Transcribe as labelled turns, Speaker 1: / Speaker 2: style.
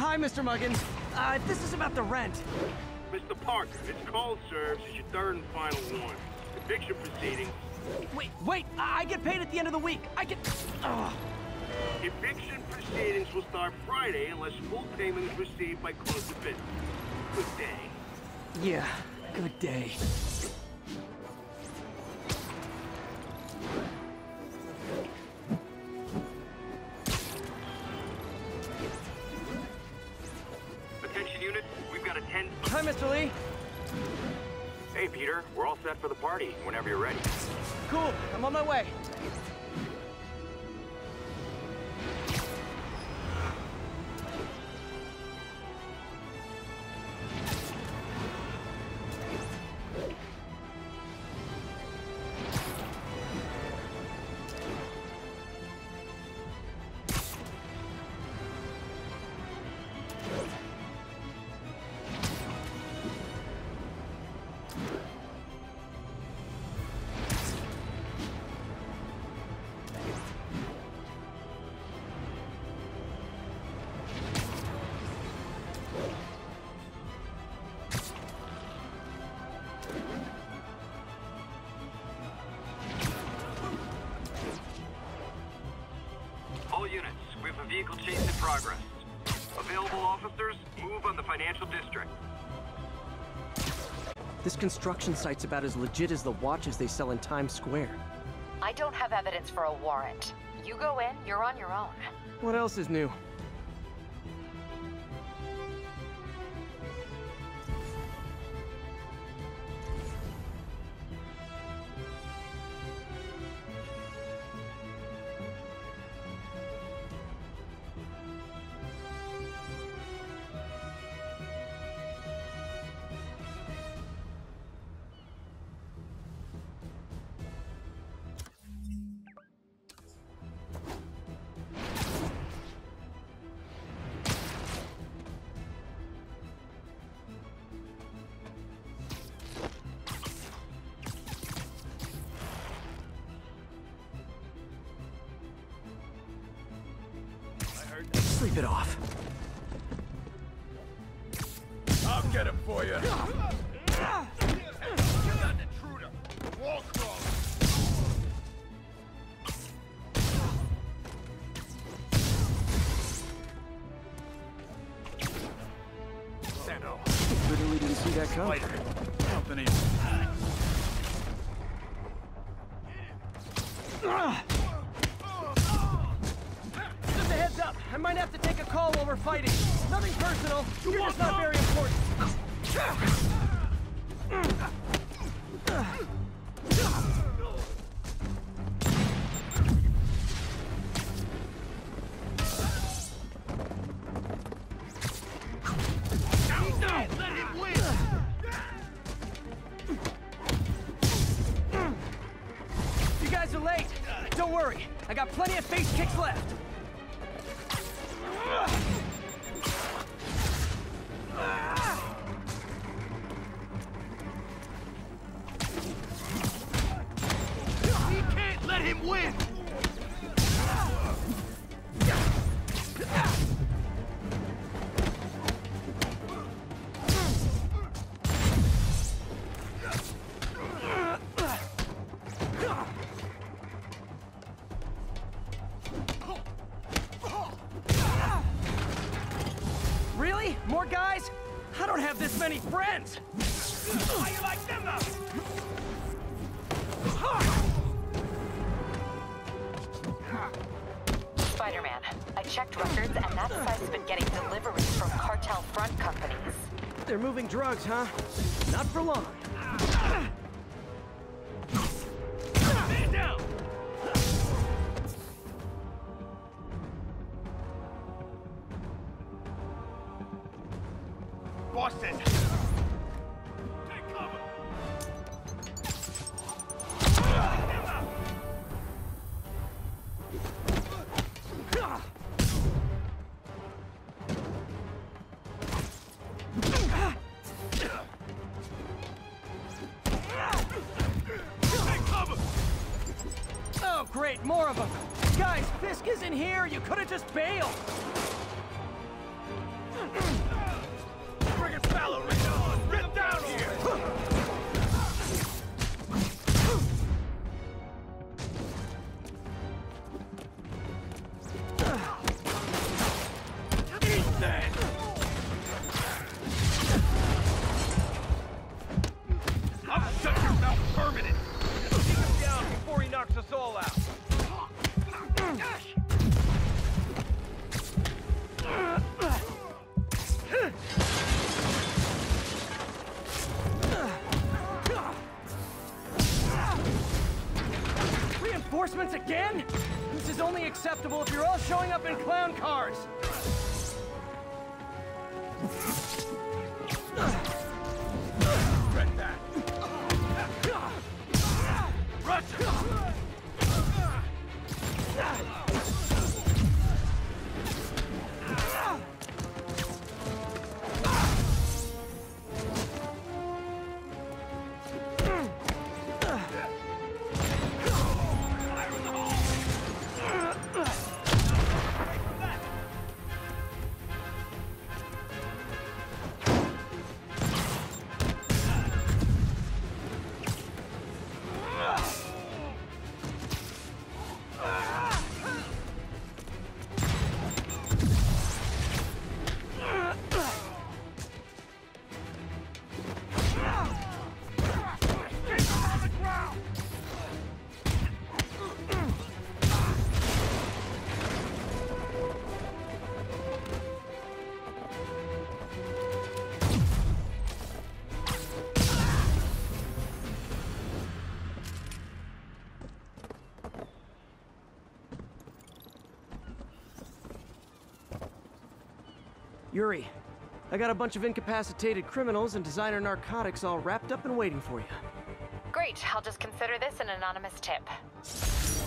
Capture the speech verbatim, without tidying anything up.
Speaker 1: hi, Mister Muggins. Uh, this is about the rent.
Speaker 2: Mister Parker, it's call serves. It's your third and final one. Eviction proceedings.
Speaker 1: Wait, wait! I, I get paid at the end of the week. I get. Ugh.
Speaker 2: Eviction proceedings will start Friday unless full payment is received by close of business. Good day.
Speaker 1: Yeah, good day.
Speaker 2: Attention unit, we've got a ten...
Speaker 1: Hi, Mister Lee.
Speaker 2: Hey, Peter. We're all set for the party, whenever you're ready.
Speaker 1: Cool, I'm on my way.
Speaker 2: All units, we have a vehicle chase in progress. Available officers, move on the financial district.
Speaker 1: This construction site's about as legit as the watches they sell in Times Square.
Speaker 3: I don't have evidence for a warrant. You go in, you're on your own.
Speaker 1: What else is new? Sleep it off.
Speaker 4: I'll get him for you. You got an intruder. Wall crawl. Sando.
Speaker 1: Literally didn't see that coming.
Speaker 4: Something even.
Speaker 1: Just a heads up, I might have to take a call while we're fighting. Nothing personal, you're just not very important.
Speaker 4: Let him win!
Speaker 1: You guys are late. Don't worry, I got plenty of face kicks left.
Speaker 4: You can't let him win!
Speaker 1: Really? More guys? I don't have this many friends!
Speaker 4: How you like them though?
Speaker 3: Spider-Man, I checked records and that site's been getting deliveries from cartel front companies.
Speaker 1: They're moving drugs, huh? Not for long.
Speaker 4: Man down! Boston! Take cover!
Speaker 1: Oh, great, more of them. Guys, Fisk isn't here. You could have just bailed. Again? This is only acceptable if you're all showing up in clown cars.
Speaker 4: Regret that. Russia!
Speaker 1: Yuri, I got a bunch of incapacitated criminals and designer narcotics all wrapped up and waiting for you.
Speaker 3: Great, I'll just consider this an anonymous tip.